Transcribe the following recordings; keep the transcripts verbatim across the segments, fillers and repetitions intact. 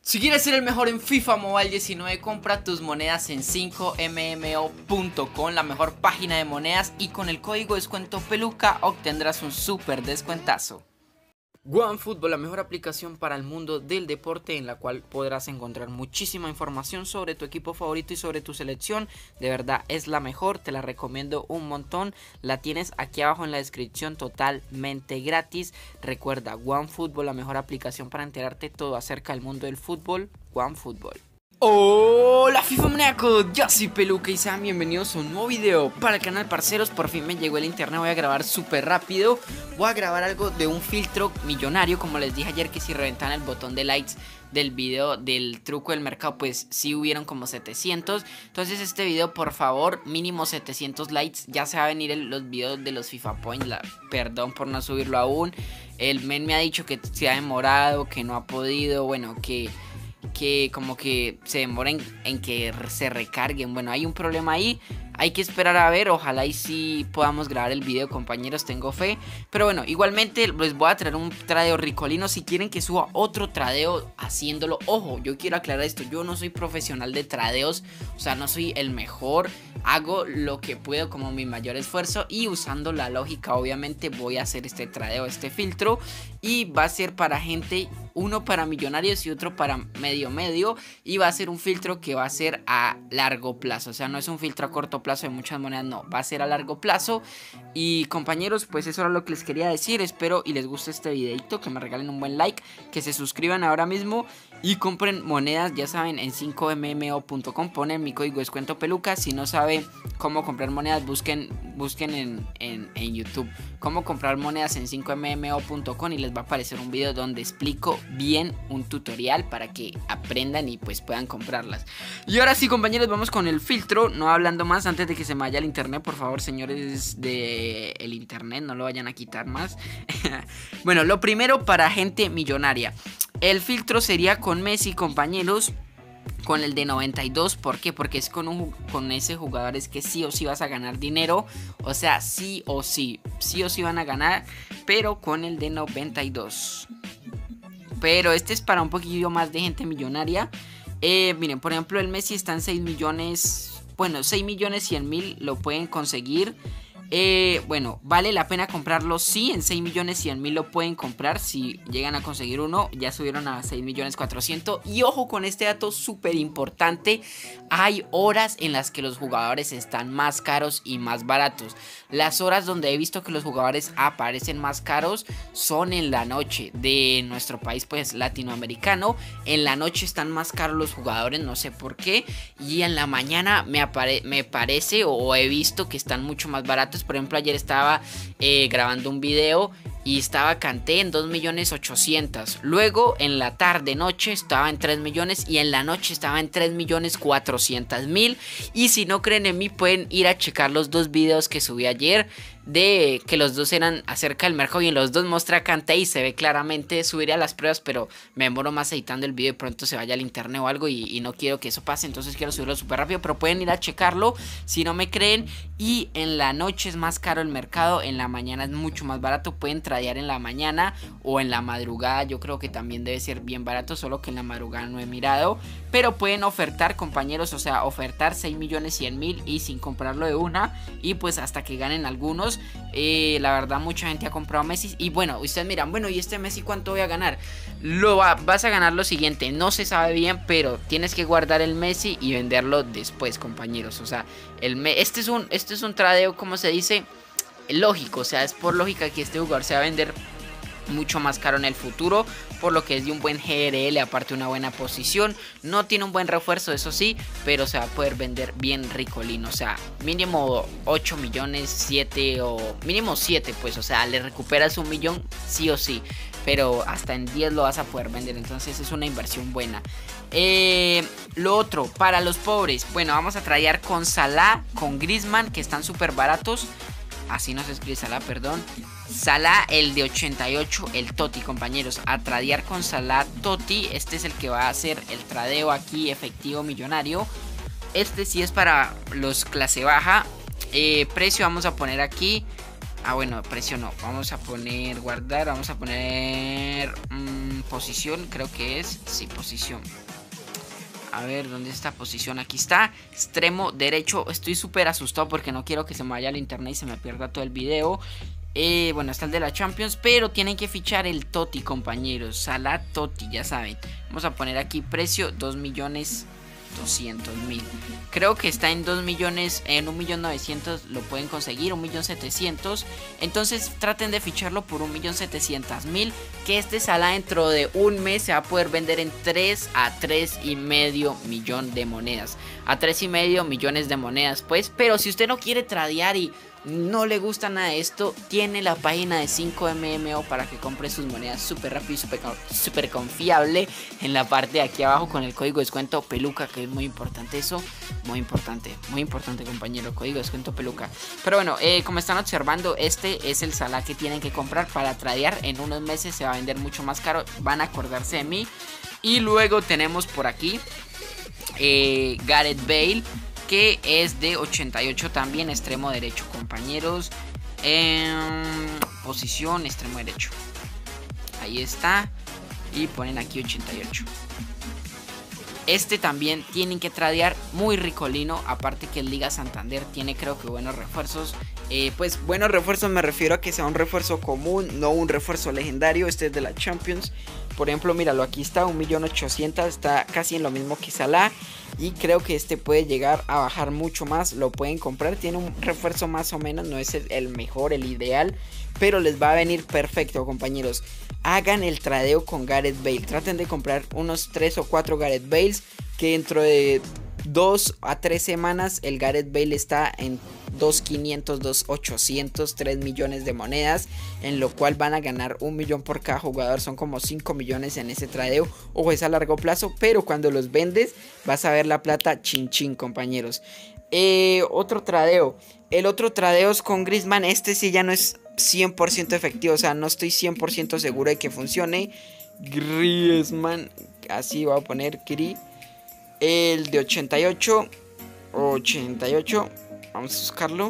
Si quieres ser el mejor en FIFA Mobile diecinueve, compra tus monedas en cinco M M O punto com, la mejor página de monedas, y con el código descuento Peluca obtendrás un super descuentazo. OneFootball, la mejor aplicación para el mundo del deporte, en la cual podrás encontrar muchísima información sobre tu equipo favorito y sobre tu selección. De verdad es la mejor, te la recomiendo un montón. La tienes aquí abajo en la descripción, totalmente gratis. Recuerda, OneFootball, la mejor aplicación para enterarte todo acerca del mundo del fútbol. OneFootball. Hola FIFA Maníacos, yo soy Peluca y sean bienvenidos a un nuevo video para el canal, parceros. Por fin me llegó el internet, voy a grabar súper rápido. Voy a grabar algo de un filtro millonario, como les dije ayer, que si reventan el botón de likes del video del truco del mercado, pues sí hubieron como setecientos. Entonces este video, por favor, mínimo setecientos likes. Ya se va a venir el, los videos de los FIFA Points, la, perdón por no subirlo aún. El men me ha dicho que se ha demorado, que no ha podido, bueno, que... que como que se demoren en que se recarguen. Bueno, hay un problema ahí, hay que esperar a ver. Ojalá y sí podamos grabar el video, compañeros, tengo fe. Pero bueno, igualmente les voy a traer un tradeo ricolino. Si quieren que suba otro tradeo haciéndolo, ojo, yo quiero aclarar esto, yo no soy profesional de tradeos, o sea, no soy el mejor. Hago lo que puedo como mi mayor esfuerzo, y usando la lógica obviamente voy a hacer este tradeo, este filtro. Y va a ser para gente, uno para millonarios y otro para medio medio. Y va a ser un filtro que va a ser a largo plazo, o sea, no es un filtro a corto plazo de muchas monedas, no, va a ser a largo plazo. Y compañeros, pues eso era lo que les quería decir. Espero y les guste este videito, que me regalen un buen like, que se suscriban ahora mismo y compren monedas, ya saben, en cinco M M O punto com. Ponen mi código descuento Peluca. Si no saben cómo comprar monedas, busquen, busquen en, en, en YouTube cómo comprar monedas en cinco M M O punto com y les va a aparecer un video donde explico bien un tutorial para que aprendan y pues puedan comprarlas. Y ahora sí, compañeros, vamos con el filtro. No hablando más, antes de que se me vaya el internet, por favor, señores de el internet, no lo vayan a quitar más. Bueno, lo primero, para gente millonaria, el filtro sería con Messi, compañeros, con el de noventa y dos. ¿Por qué? Porque es con, un, con ese jugador es que sí o sí vas a ganar dinero. O sea, sí o sí, sí o sí van a ganar, pero con el de noventa y dos. Pero este es para un poquillo más de gente millonaria. eh, Miren, por ejemplo, el Messi está en seis millones. Bueno, seis millones cien mil lo pueden conseguir. Eh, bueno, vale la pena comprarlo, sí, en seis millones cien mil lo pueden comprar. Si llegan a conseguir uno, ya subieron a seis millones cuatrocientos. Y ojo con este dato súper importante: hay horas en las que los jugadores están más caros y más baratos. Las horas donde he visto que los jugadores aparecen más caros son en la noche de nuestro país, pues latinoamericano. En la noche están más caros los jugadores, no sé por qué. Y en la mañana me, apare me parece o, o he visto que están mucho más baratos. Por ejemplo, ayer estaba eh, grabando un video y estaba Kanté en dos millones ochocientos. Luego en la tarde noche estaba en tres millones, y en la noche estaba en tres millones cuatrocientos mil. Y si no creen en mí, pueden ir a checar los dos videos que subí ayer, de que los dos eran acerca del mercado, y en los dos mostré a Kanté y se ve claramente. Subiré a las pruebas, pero me demoro más editando el video y pronto se vaya al internet o algo, y, y no quiero que eso pase, entonces quiero subirlo súper rápido. Pero pueden ir a checarlo si no me creen. Y en la noche es más caro el mercado, en la mañana es mucho más barato. Pueden tradear en la mañana o en la madrugada, yo creo que también debe ser bien barato, solo que en la madrugada no he mirado. Pero pueden ofertar, compañeros, o sea, ofertar seis millones cien mil y sin comprarlo de una, y pues hasta que ganen algunos. Eh, la verdad, mucha gente ha comprado Messi. Y bueno, ustedes miran, bueno, ¿y este Messi cuánto voy a ganar? Lo va, vas a ganar lo siguiente, no se sabe bien, pero tienes que guardar el Messi y venderlo después, compañeros. O sea, el me este es un este es un tradeo, como se dice, lógico. O sea, es por lógica que este jugador se va a vender mucho más caro en el futuro, por lo que es de un buen G R L, aparte una buena posición. No tiene un buen refuerzo, eso sí, pero se va a poder vender bien ricolino. O sea, mínimo ocho millones, siete o mínimo siete, pues, o sea, le recuperas un millón sí o sí, pero hasta en diez lo vas a poder vender, entonces es una inversión buena. Eh, lo otro, para los pobres, bueno, vamos a tradear con Salah, con Griezmann, que están súper baratos. Así no se escribe Salah, perdón. Salah, el de ochenta y ocho, el Totti, compañeros. A tradear con Salah Totti. Este es el que va a hacer el tradeo aquí efectivo millonario. Este sí es para los clase baja. eh, Precio vamos a poner aquí Ah, bueno, precio no. Vamos a poner guardar. Vamos a poner mmm, posición. Creo que es. Sí, posición. A ver, ¿dónde está posición? Aquí está. Extremo derecho. Estoy súper asustado porque no quiero que se me vaya al internet y se me pierda todo el video. Eh, bueno, está el de la Champions, pero tienen que fichar el Totti, compañeros. Salah Totti, ya saben. Vamos a poner aquí precio dos millones doscientos mil. Creo que está en dos millones, en un millón novecientos lo pueden conseguir, un millón setecientos. Entonces traten de ficharlo por un millón setecientos mil. Que este Salah dentro de un mes se va a poder vender en tres a tres y medio millón de monedas. A tres y medio millones de monedas, pues. Pero si usted no quiere tradear y no le gusta nada de esto, tiene la página de cinco M M O para que compre sus monedas súper rápido y súper super confiable. En la parte de aquí abajo con el código de descuento Peluca, que es muy importante eso. Muy importante, muy importante, compañero. Código de descuento Peluca. Pero bueno, eh, como están observando, este es el Salah que tienen que comprar para tradear. En unos meses se va a vender mucho más caro. Van a acordarse de mí. Y luego tenemos por aquí eh, Gareth Bale, que es de ochenta y ocho también, extremo derecho, compañeros. Eh, posición, extremo derecho. Ahí está. Y ponen aquí ochenta y ocho. Este también tienen que tradear, muy ricolino. Aparte que el Liga Santander tiene, creo que, buenos refuerzos. Eh, pues buenos refuerzos me refiero a que sea un refuerzo común, no un refuerzo legendario. Este es de la Champions. Por ejemplo, míralo, aquí está un millón ochocientos mil, está casi en lo mismo que Salah. Y creo que este puede llegar a bajar mucho más. Lo pueden comprar, tiene un refuerzo más o menos. No es el mejor, el ideal, pero les va a venir perfecto, compañeros. Hagan el tradeo con Gareth Bale. Traten de comprar unos tres o cuatro Gareth Bales, que dentro de dos a tres semanas el Gareth Bale está en dos millones quinientos mil, dos millones ochocientos mil, tres millones de monedas, en lo cual van a ganar un millón por cada jugador. Son como cinco millones en ese tradeo. Ojo, es a largo plazo, pero cuando los vendes vas a ver la plata chin chin, compañeros. Eh, otro tradeo. El otro tradeo es con Griezmann. Este sí ya no es cien por ciento efectivo, o sea, no estoy cien por ciento seguro de que funcione. Griezmann, así voy a poner Gri. El de ochenta y ocho, ochenta y ocho, vamos a buscarlo.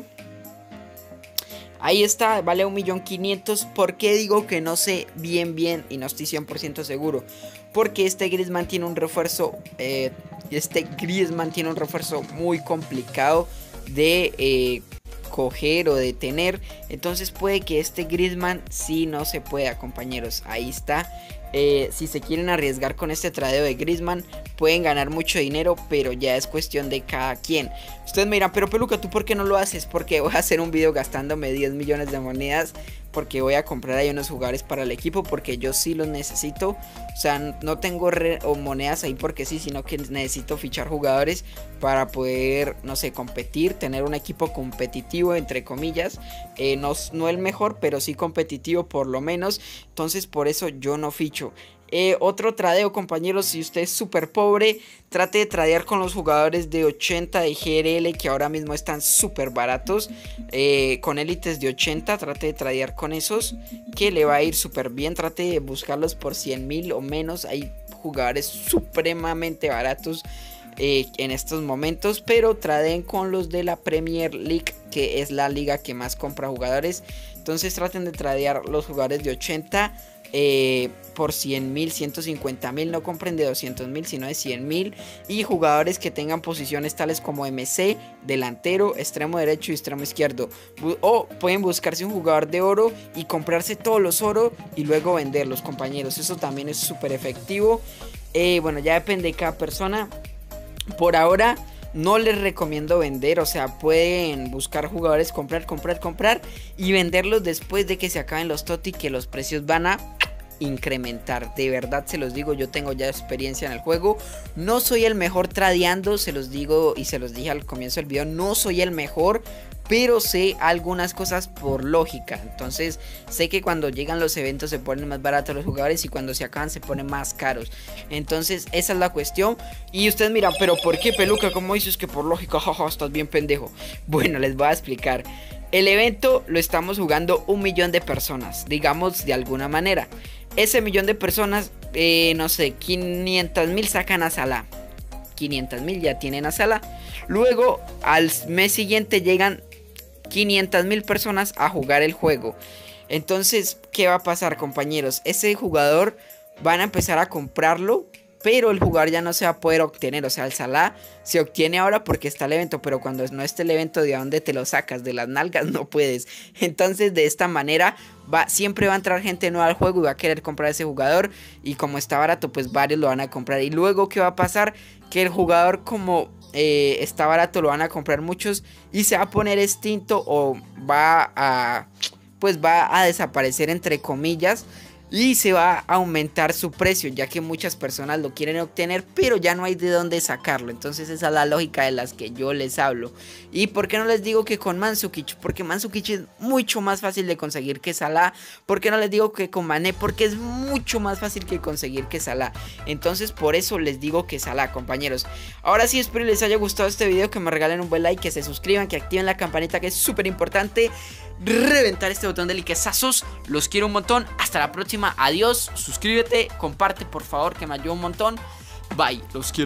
Ahí está, vale un millón quinientos mil. ¿Por qué digo que no sé bien bien y no estoy cien por ciento seguro? Porque este Griezmann tiene un refuerzo, eh, este Griezmann tiene un refuerzo muy complicado de eh, coger o de tener. Entonces puede que este Griezmann sí no se pueda, compañeros. Ahí está. Eh, si se quieren arriesgar con este tradeo de Griezmann, pueden ganar mucho dinero, pero ya es cuestión de cada quien. Ustedes me dirán, pero Peluca, ¿tú por qué no lo haces? Porque voy a hacer un video gastándome diez millones de monedas, porque voy a comprar ahí unos jugadores para el equipo, porque yo sí los necesito. O sea, no tengo re o monedas ahí porque sí, sino que necesito fichar jugadores para poder, no sé, competir, tener un equipo competitivo, entre comillas. Eh, no, no el mejor, pero sí competitivo por lo menos. Entonces por eso yo no ficho. Eh, otro tradeo, compañeros, si usted es súper pobre, trate de tradear con los jugadores de ochenta de G R L, que ahora mismo están súper baratos. Eh, con élites de ochenta, trate de tradear con esos, que le va a ir súper bien. Trate de buscarlos por cien mil o menos. Hay jugadores supremamente baratos eh, en estos momentos, pero tradeen con los de la Premier League, que es la liga que más compra jugadores. Entonces traten de tradear los jugadores de ochenta eh, por cien mil, ciento cincuenta mil. No compren de doscientos mil, sino de cien mil. Y jugadores que tengan posiciones tales como M C, delantero, extremo derecho y extremo izquierdo. O pueden buscarse un jugador de oro y comprarse todos los oro y luego venderlos, compañeros. Eso también es súper efectivo. Eh, bueno, ya depende de cada persona. Por ahora no les recomiendo vender, o sea, pueden buscar jugadores, comprar, comprar, comprar y venderlos después de que se acaben los Totti, que los precios van a incrementar. De verdad se los digo, yo tengo ya experiencia en el juego. No soy el mejor tradeando, se los digo y se los dije al comienzo del video, no soy el mejor, pero sé algunas cosas por lógica. Entonces sé que cuando llegan los eventos se ponen más baratos los jugadores y cuando se acaban se ponen más caros. Entonces esa es la cuestión. Y ustedes miran, pero ¿por qué, Peluca? ¿Cómo dices que por lógica? Jaja, estás bien pendejo. Bueno, les voy a explicar. El evento lo estamos jugando un millón de personas, digamos de alguna manera. Ese millón de personas, eh, no sé, quinientos mil sacan a Salah. quinientos mil ya tienen a Salah. Luego al mes siguiente llegan quinientas mil personas a jugar el juego. Entonces, ¿qué va a pasar, compañeros? Ese jugador van a empezar a comprarlo, pero el jugador ya no se va a poder obtener. O sea, el Salah se obtiene ahora porque está el evento, pero cuando no esté el evento, ¿de dónde te lo sacas? De las nalgas no puedes. Entonces, de esta manera va, siempre va a entrar gente nueva al juego y va a querer comprar ese jugador, y como está barato, pues varios lo van a comprar. Y luego, ¿qué va a pasar? Que el jugador, como eh, está barato, lo van a comprar muchos y se va a poner extinto, o va a, pues va a desaparecer, entre comillas, y se va a aumentar su precio, ya que muchas personas lo quieren obtener, pero ya no hay de dónde sacarlo. Entonces esa es la lógica de las que yo les hablo. ¿Y por qué no les digo que con Mandzukic? Porque Mandzukic es mucho más fácil de conseguir que Salah. ¿Por qué no les digo que con Mané? Porque es mucho más fácil que conseguir que Salah. Entonces por eso les digo que Salah, compañeros. Ahora sí, espero les haya gustado este video, que me regalen un buen like, que se suscriban, que activen la campanita, que es súper importante. Reventar este botón de likezazos. Los quiero un montón. Hasta la próxima. Adiós. Suscríbete, comparte por favor, que me ayuda un montón. Bye. Los quiero.